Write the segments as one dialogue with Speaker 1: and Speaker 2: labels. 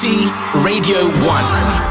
Speaker 1: BBC Radio 1.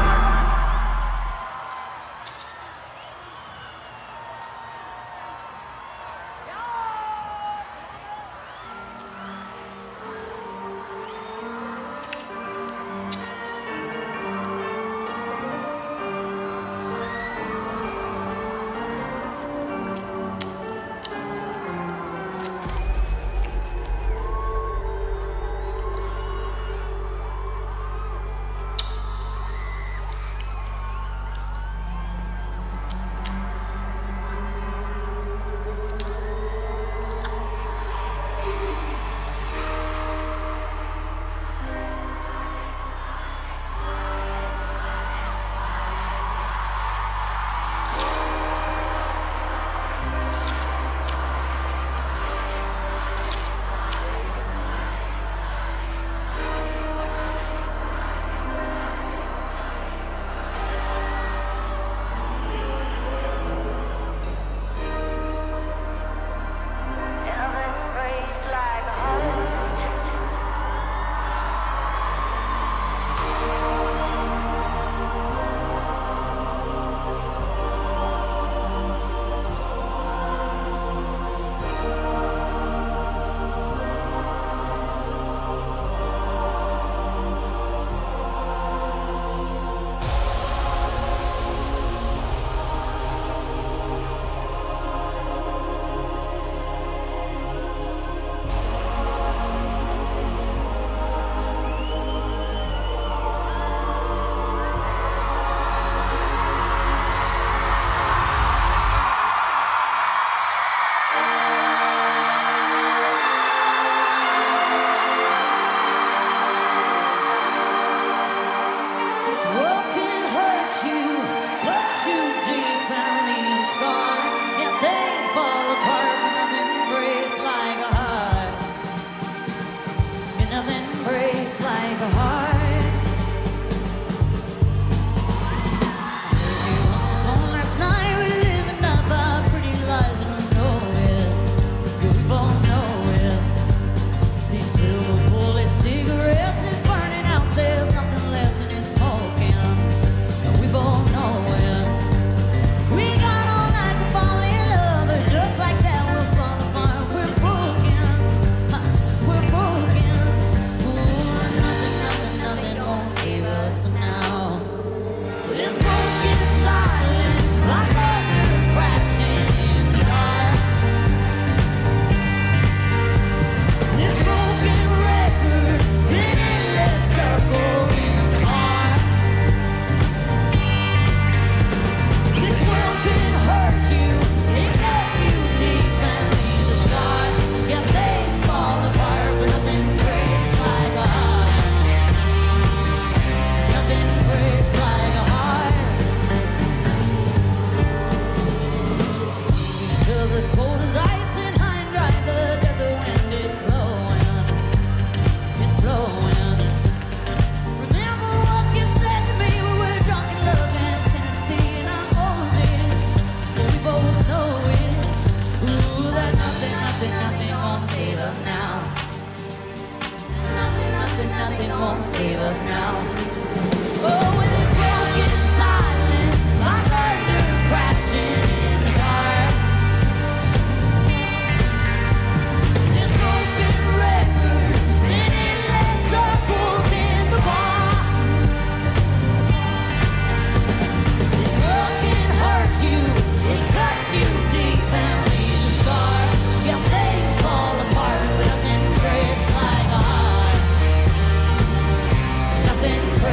Speaker 2: Nothing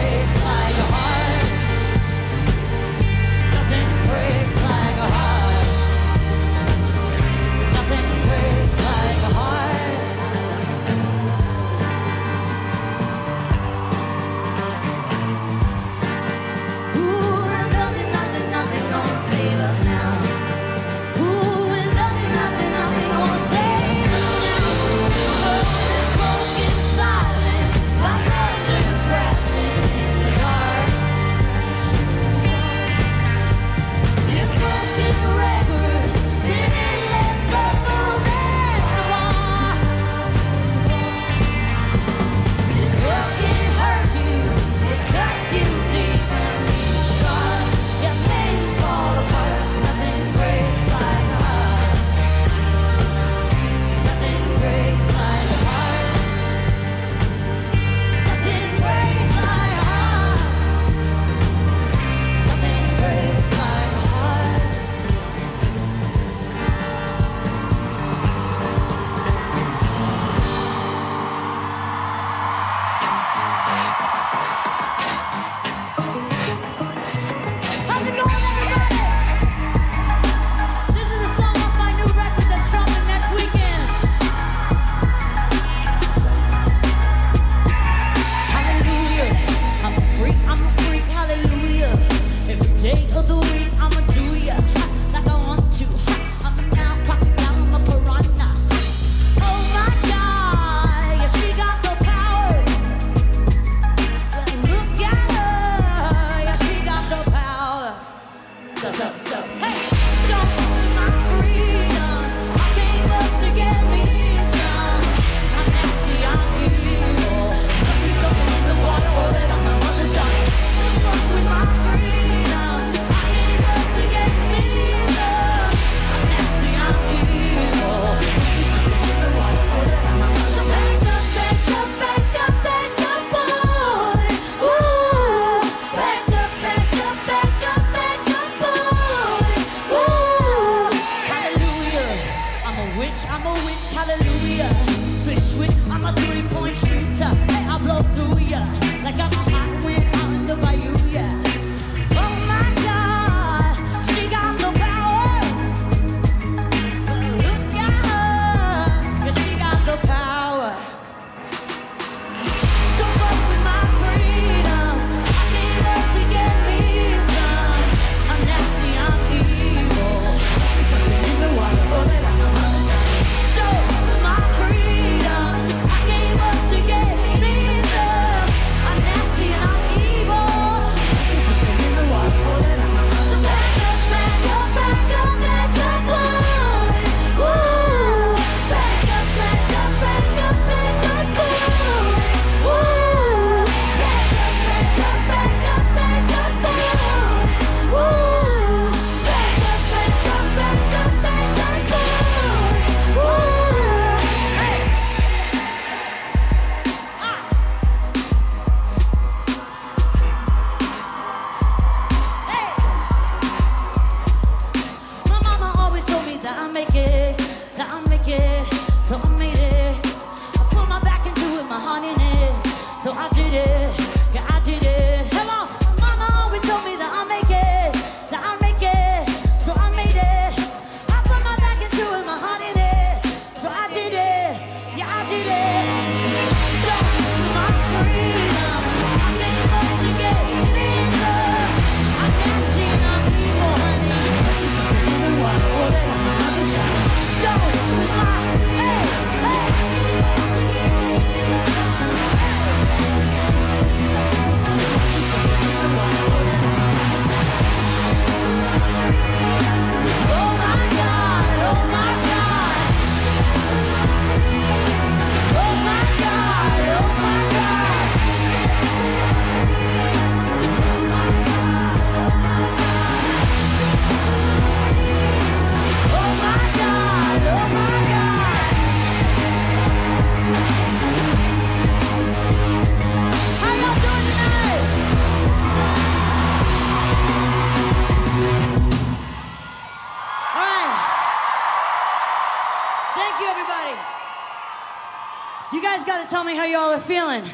Speaker 2: tell me how y'all are feeling.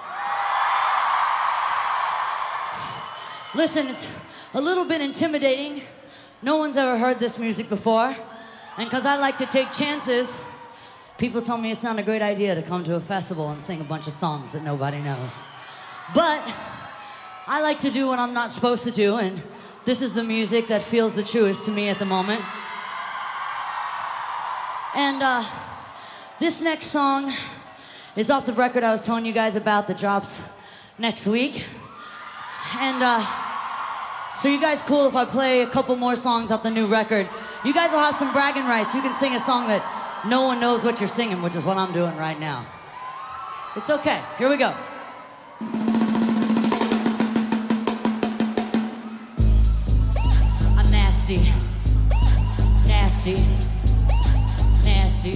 Speaker 2: Listen, it's a little bit intimidating. No one's ever heard this music before. And because I like to take chances, people tell me it's not a great idea to come to a festival and sing a bunch of songs that nobody knows. But I like to do what I'm not supposed to do, and this is the music that feels the truest to me at the moment. And this next song is off the record I was telling you guys about that drops next week. And so you guys cool if I play a couple more songs off the new record? You guys will have some bragging rights. You can sing a song that no one knows what you're singing, which is what I'm doing right now. It's okay. Here we go. I'm nasty. Nasty. Nasty.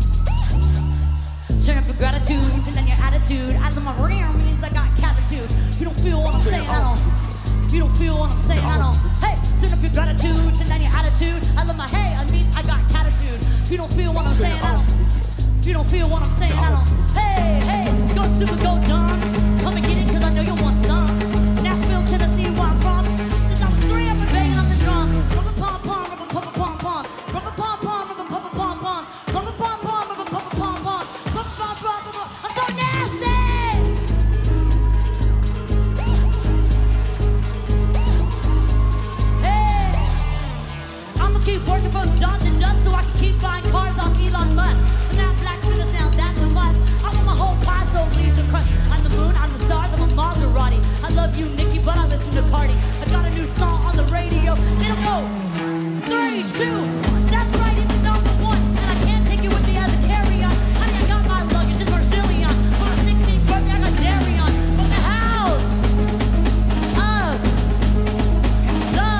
Speaker 2: Turn up your gratitude and then your attitude. I love my rear means I got catitude. If you don't feel what I'm saying, I don't. If you don't feel what I'm saying, I don't. Hey, turn up your gratitude and then your attitude. I love my hey, I mean I got catitude. If you don't feel what I'm saying, I don't. If you don't feel what I'm saying, I don't. Hey, hey, go stupid, go dumb. Come and get it 'cause I know you want some. Nashville, Tennessee, where I'm from. Since I was 3, I've been banging on the drum. Rubber pom pom, rubber pom pom pom. Rubber pom pom, rubber pom pom pom. Rubber pom pom, rubber pom pom pom. Rubber pom pom, rubber. I'm so nasty. Hey, I'ma keep working from dawn to dusk so I can keep buying cars off Elon Musk. But now black spinners, now that's a must. I want my whole pie, so leave the crust. I'm the moon, I'm the stars, I'm a Maserati. I love you, Nikki, but I listen to Cardi. I got a new song on the radio. It'll go 3, 2. That's right, it's number 1. And I can't take you with me as a carry-on. Honey, I got my luggage, it's Marzillion. For my 16th birthday, I got dairy on. From the house of the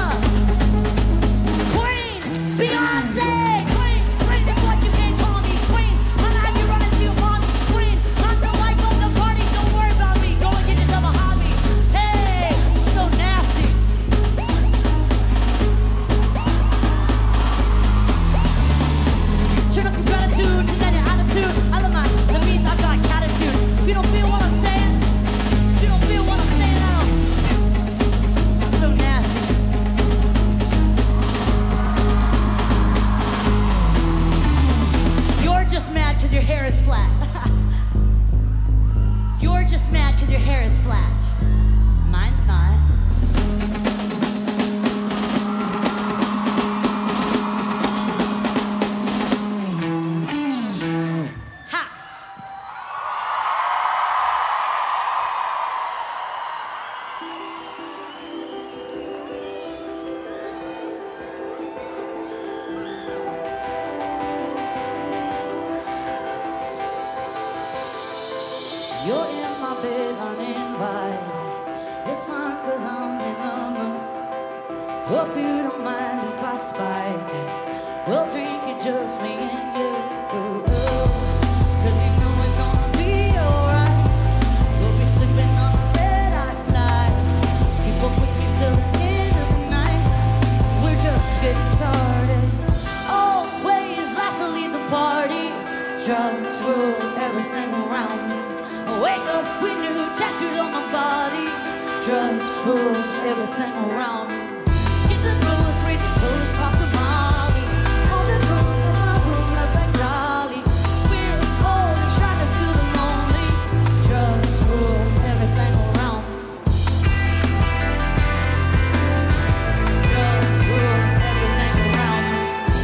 Speaker 2: Queen, Beyonce. Queen, Queen, that's what you can call me. Queen, I'm not you running to your mommy. Queen, I'm the life of the party. Don't worry about me. Go and get yourself a hobby. Hey, so nasty. Turn up your gratitude and then your attitude. I love my, that means I got catitude. If you don't feel what I'm saying, if you don't feel what I'm saying, I don't. I'm so nasty. You're just mad because your hair is flat. You're just mad because your hair is flat. Mine's not. Ha! You're in my bed uninvited. It's fine 'cause I'm in the mood. Hope you don't mind if I spike it. We'll drink it just me and you. 'Cause you know it's gonna be alright. We'll be sleeping on a red-eye flight. Keep up with me till the end of the night. We're just getting started. Always last to leave the party. Drugs rule everything around me. I wake up with new tattoos on my body. Drugs rule everything around me. Get the blues, raise your toes, pop the molly. All the girls in my room look like Dolly. We're all just trying to feel the lonely. Drugs rule everything around me. Drugs rule everything around me.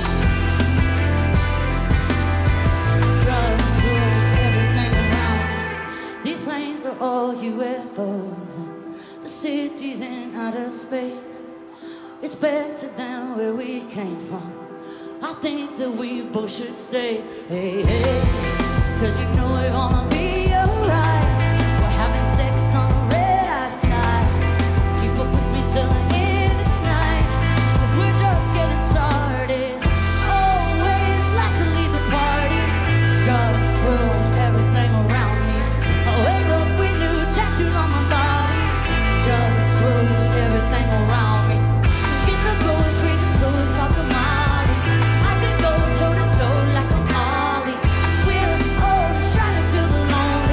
Speaker 2: Drugs rule everything around me. These planes are all UFOs, and the city's in outer space. It's better than where we came from. I think that we both should stay. Hey, hey, 'cause you know we're gonna be alright. We're having sex on a red-eye flight. Keep up with me till the end of the night. 'Cause we're just getting started. Always last to leave the party. Drugs rule everything around me. I wake up with new tattoos on my body. Drugs rule everything around me. Get the groceries and toes, pop the molly. I can go toe to toe like a Molly. We're all just trying to feel the lonely.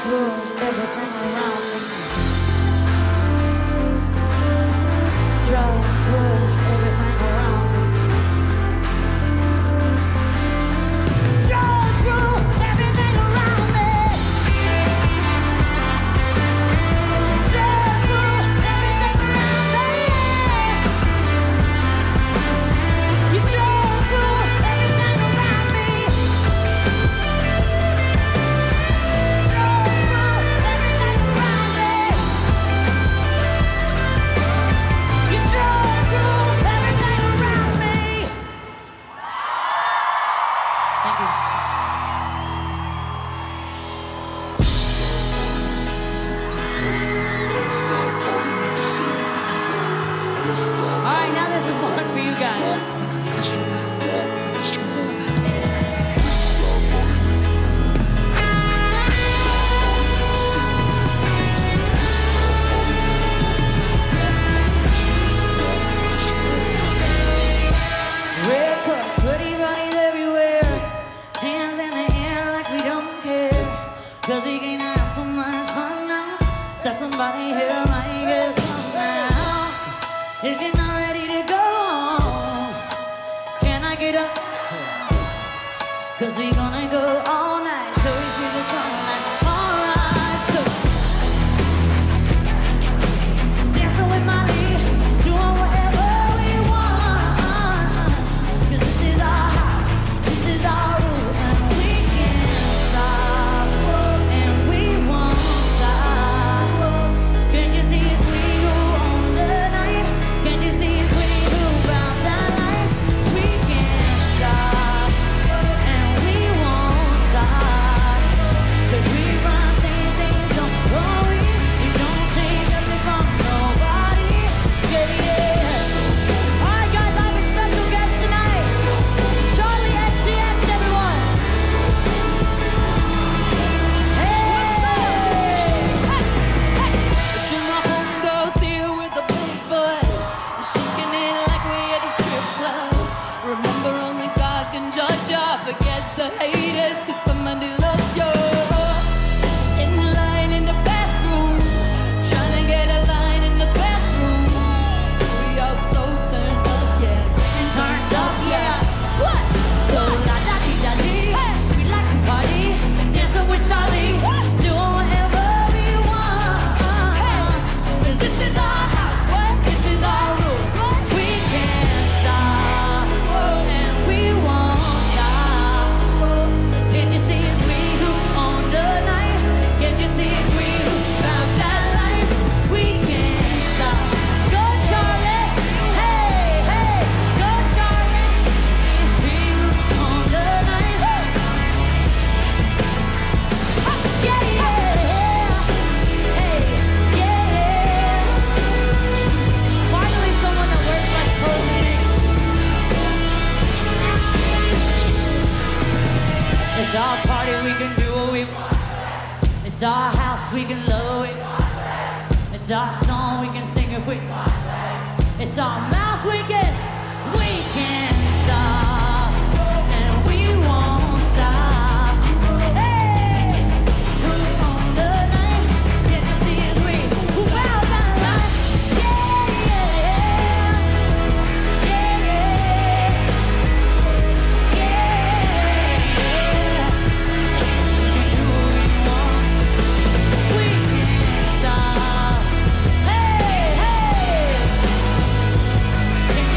Speaker 2: Hey, hey.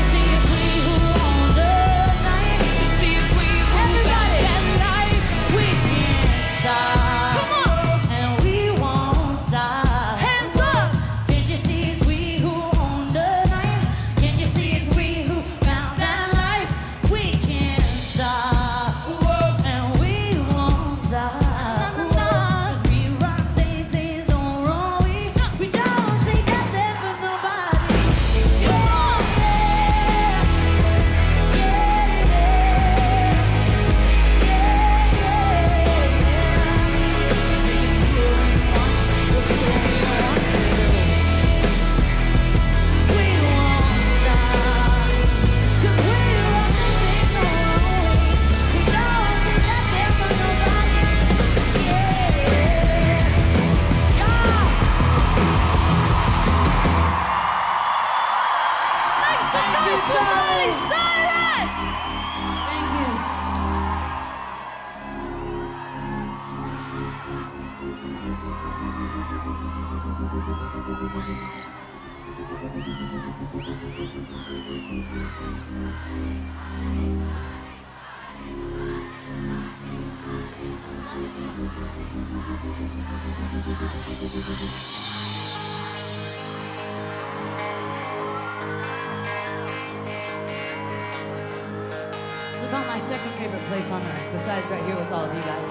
Speaker 2: Charlie.
Speaker 3: Cyrus!
Speaker 2: Thank you. It's about my second favorite place on earth, besides right here with all of you guys.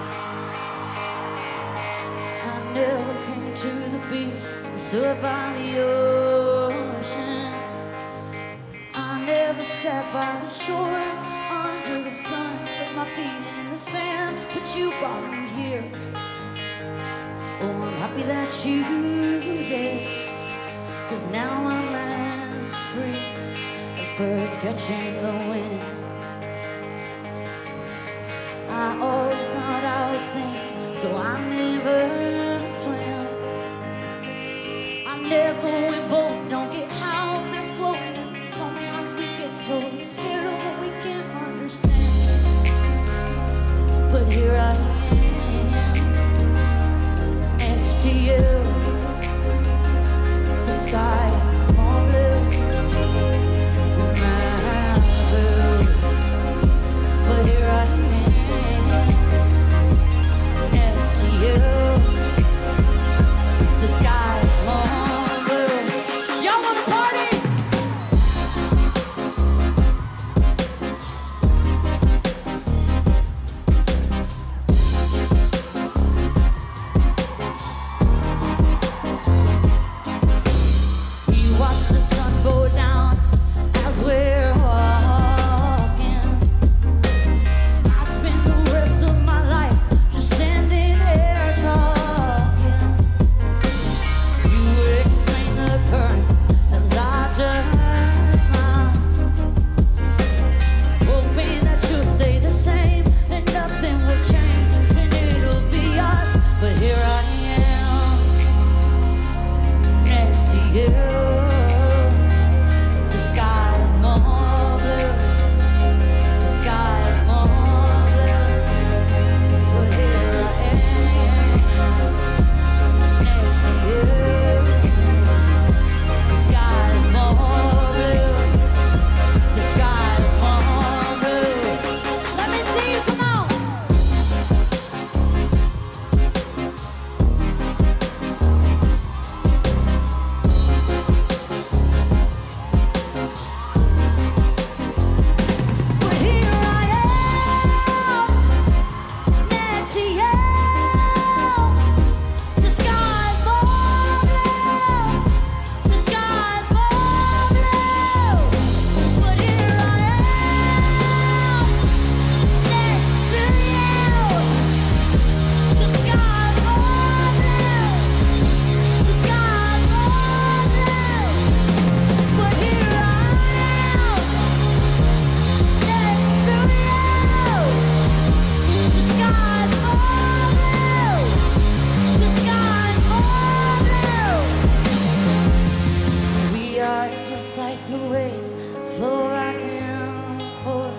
Speaker 2: I never came to the beach and stood by the ocean. I never sat by the shore under the sun, with my feet in the sand, but you brought me here. Oh, I'm happy that you did, 'cause now I'm as free as birds catching the wind. I always thought I would sink, so I never swam. I never went bold, don't get how they're floating, and sometimes we get so scared of what we can't understand. But here I am, next to you. The sky's more blue, Malibu. But here I am, next to you. The sky's more blue. Y'all wanna party? We watch the sun go down as we're walking. I'd spend the rest of my life just standing here talking. You would explain the current as I just smile, hoping that you'll stay the same and nothing will change and it'll be us. But here I am, next to you. The sky's more blue. The sky's more blue. But here I am, next to you. The sky's more blue. The sky's more blue. Let me see you, come on. But here I am, next to you. The sky's more blue. The sky's more blue. But here I am, next to you. The sky's more blue. The sky's more blue. But here I am, next to you. The sky's more blue. The sky's more blue. We are just like the waves, flow back and forth.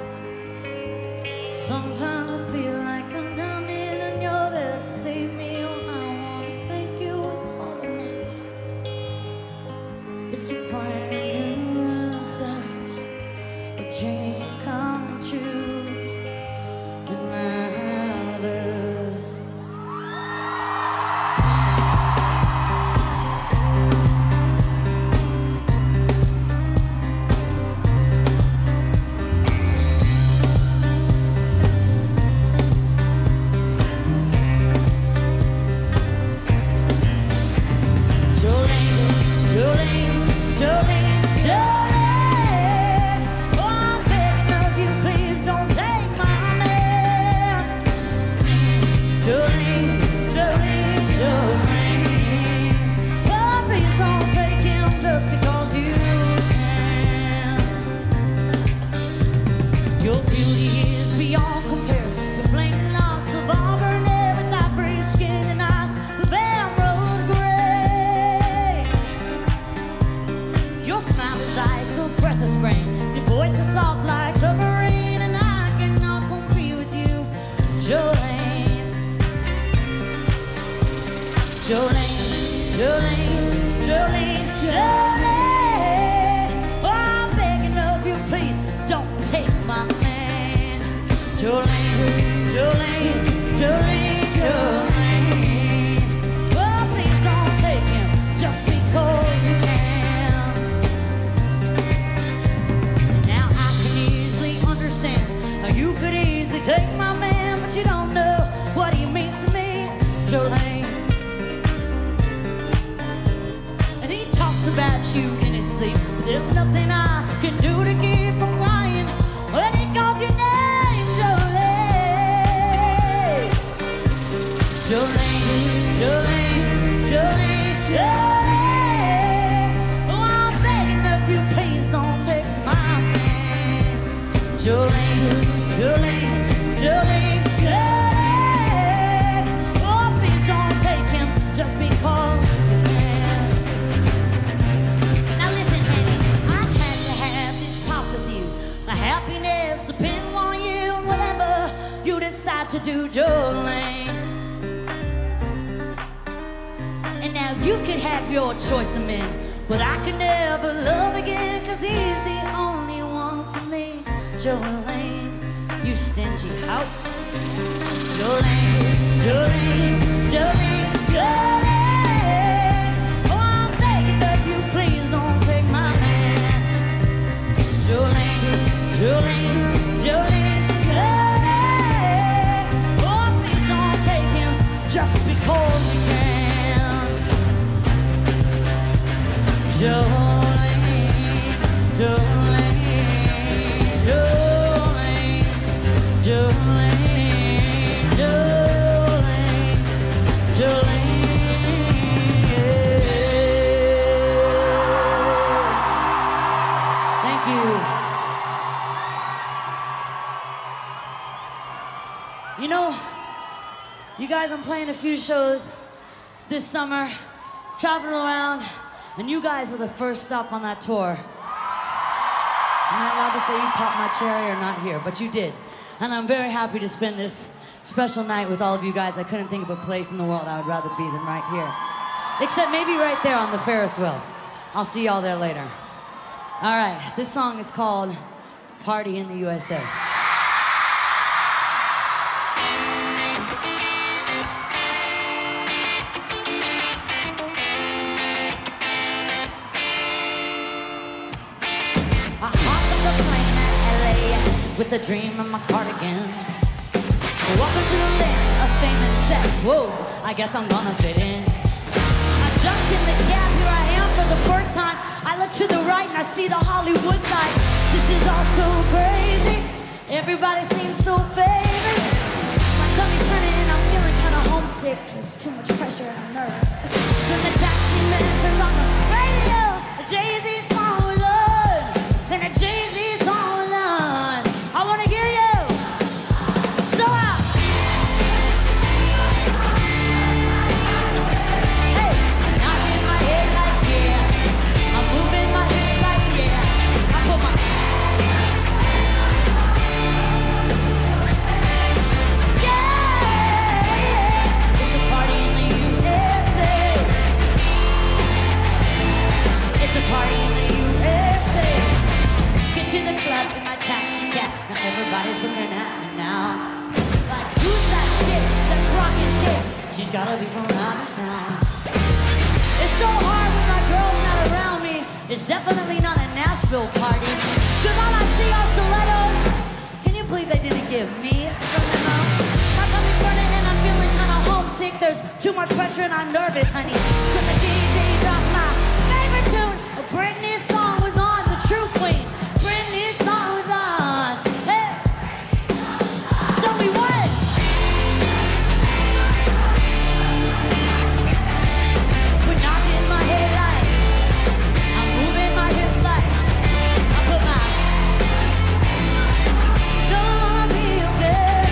Speaker 2: Sometimes I feel like I'm drowning and you're there to save me. Oh, I wanna thank you with all of my heart. It's a brand new start, a dream come true in Malibu. Jolene, Jolene, Jolene, Jolene. Oh, I'm Your smile is like the breath of spring. Your voice is soft like submarine, and I cannot compete with you, Jolene. Jolene, Jolene, Jolene, Jolene. Oh, I'm begging of you, please don't take my man. Jolene, Jolene, Jolene, Jolene. Oh, please don't take him just because you can. Now I can easily understand how you could easily take my man, but you don't know what he means to me, Jolene. About you in his sleep, but there's nothing I can do to keep from crying when he calls your name, Jolene. Jolene, Jolene, Jolene, Jolene. Oh, I'm begging of you, please don't take my man. Jolene, Jolene, Jolene, Jolene. Oh, please don't take him just because. Happiness depends on you and whatever you decide to do, Jolene. And now you can have your choice of men, but I can never love again, cause he's the only one for me, Jolene. You stingy hoe. Jolene, Jolene, Jolene, Jolene. Oh, I'm begging of you, please don't take my man, Jolene. Jolene, Jolene, Jolene. Oh, please don't take him just because we can. Jolene, Jolene, Jolene, Jolene, Jolene, Jolene. Thank you. You know, you guys, I'm playing a few shows this summer, traveling around, and you guys were the first stop on that tour. I'm not allowed to say you popped my cherry or not here, but you did. And I'm very happy to spend this special night with all of you guys. I couldn't think of a place in the world I would rather be than right here. Except maybe right there on the Ferris wheel. I'll see y'all there later. All right, this song is called Party in the USA. With a dream in my cardigan. Welcome to the land of fame and sex. Whoa, I guess I'm gonna fit in. I jumped in the cab, here I am for the first time. I look to the right and I see the Hollywood side. This is all so crazy. Everybody seems so famous. My tummy's turning and I'm feeling kinda homesick. There's too much pressure and I'm nervous. So the taxi man turns on the radio. A Jay-Z song was on. And a Jay-Z song was on. I wanna hear you. So out. Hey, I'm knocking my head like yeah. I'm moving my hips like yeah. I put my yeah. It's a party in the USA. It's a party in the USA. Get to the club in my taxi cab. Now everybody's looking at me now. Like, who's that chick that's rocking dick? She's gotta be from out of town. It's so hard when my girl's not around me. It's definitely not a Nashville party. Cause all I see are stilettos. Can you believe they didn't give me a memo? My tummy's turning and I'm feeling kinda homesick. There's too much pressure and I'm nervous, honey. So the DJ dropped my favorite tune. A Britney song was on, the true queen. Britney song was on. Hey. So we went. We're knocking my head like I'm moving my hips like I put my gonna be okay.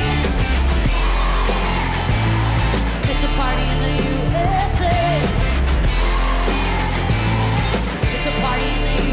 Speaker 2: It's a party in the USA. It's a party in the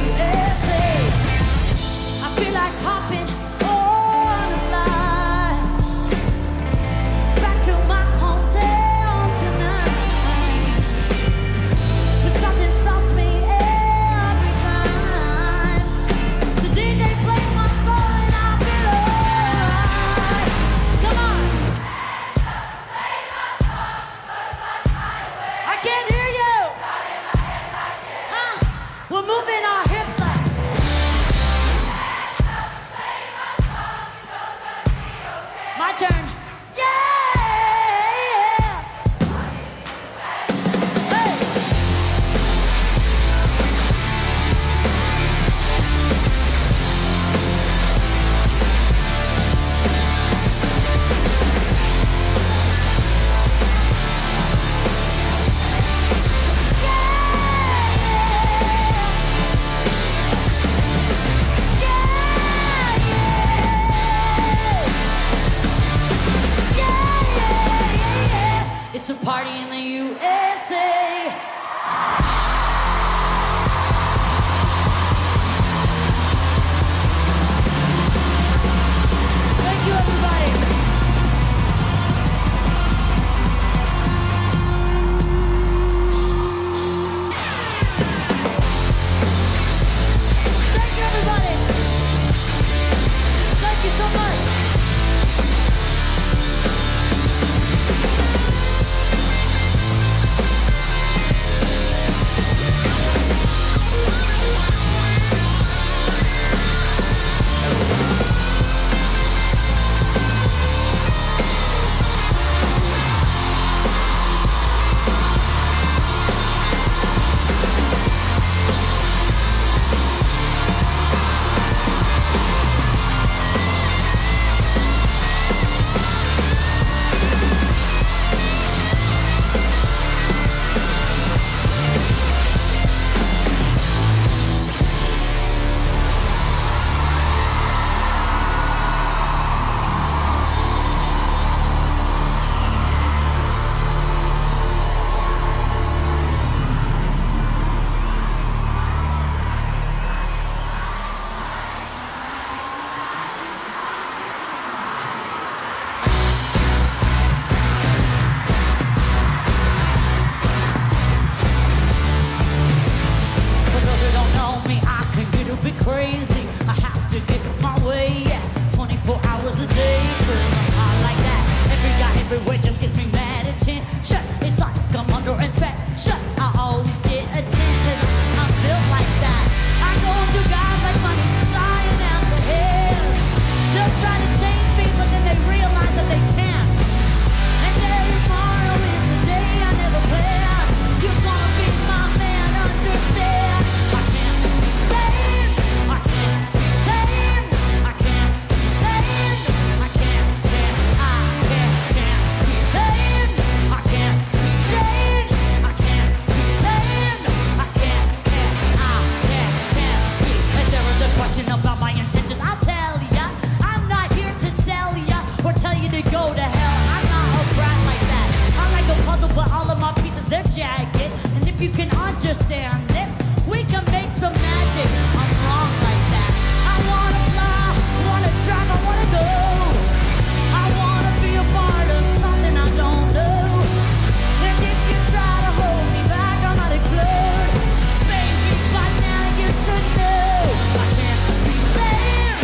Speaker 2: understand it. We can make some magic. I'm wrong like that. I wanna fly, wanna drive, I wanna go. I wanna be a part of something I don't know. And if you try to hold me back, I might explode. Baby, by now you should know I can't be tamed.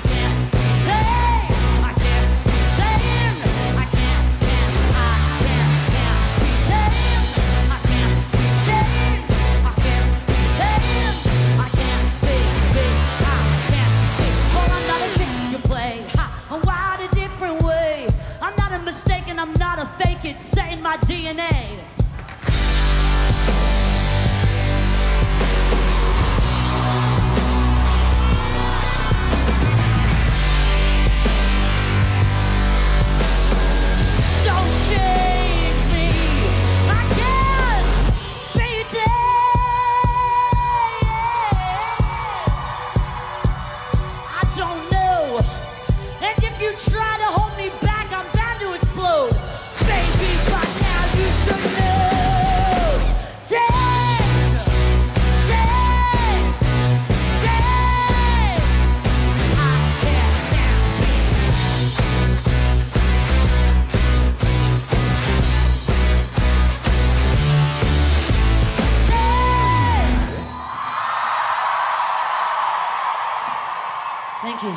Speaker 2: I can't be tamed. I can't be tamed. I can't be tamed. I can't be tamed. I can't be tamed. I can't be. Well, I'm not a trick you play. I'm wired a different way. I'm not a mistake and I'm not a fake. It's set in my DNA. Don't change me. I can't be tamed. I don't know. And if you try to hold me back, I'm bound to explode. Baby, by now you should know. Damn, damn, damn. I can't be. Damn. Thank you.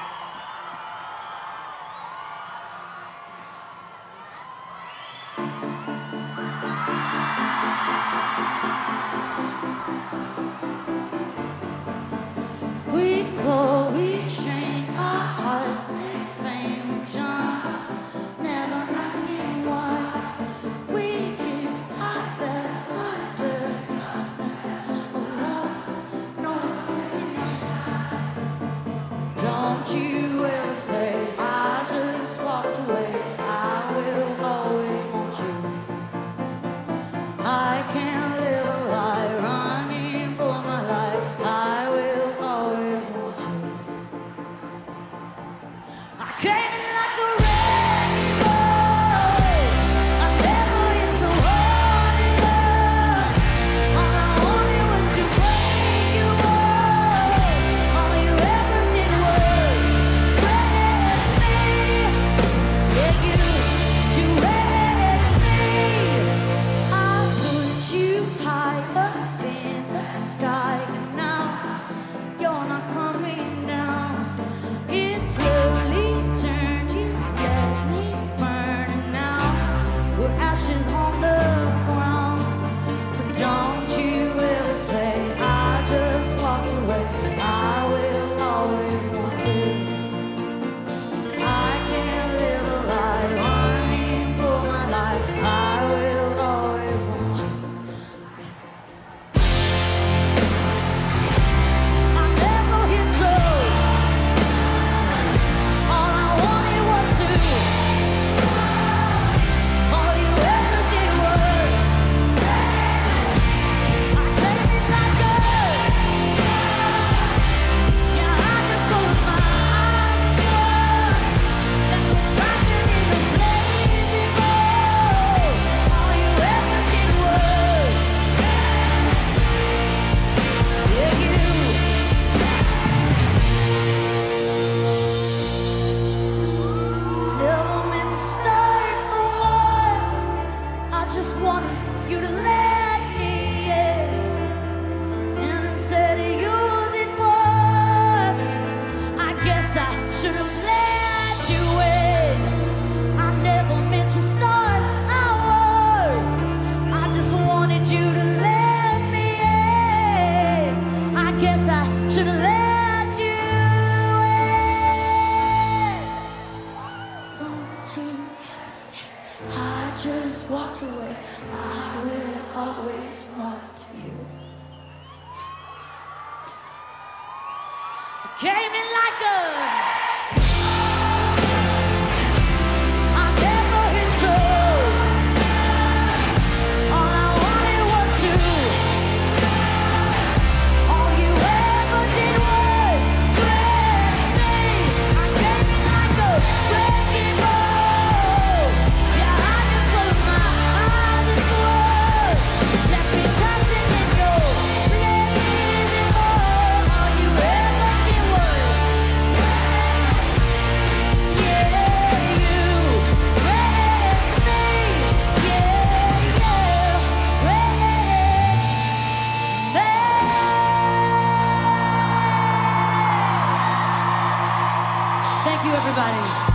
Speaker 2: We claw, we train our hearts in vain. We jump, never asking why. We kissed, I fell under the spell of love. No one could deny. Don't you ever say I just walked away. I will always want you. I can't live a lie, running for my life. I will always want you. I came in like a wrecking ball. I never hit so hard in love. All I wanted was to break you off. All you ever did was wreck me. Yeah, you wrecked me. I put you high up in the sky, and now you're not coming down. It slowly turned, you let me burn, and now we're ashes on the ground. But don't you ever say I just walked away. I will always want you. I can't live a lie, running for my life. I will always want you. I never hit so. All I wanted was to. All you ever did was. I came in like a. Yeah, I just closed my eyes and was rocking in the blazing road. All you ever did was. Yeah, you. Never meant to start a war. I just wanted you to let me in. And instead of using force, I guess I should have let you in. I never meant to start a war. I just wanted you to let me in. I guess I should have let you in. Don't you ever say I just walked away. I will always want you. Came in like a. I never hit so. All I wanted was to. All you ever did was wreck me. I came in like a wrecking ball. Yeah, I just closed my eyes and swore. Left me crashing in your Thank you, everybody.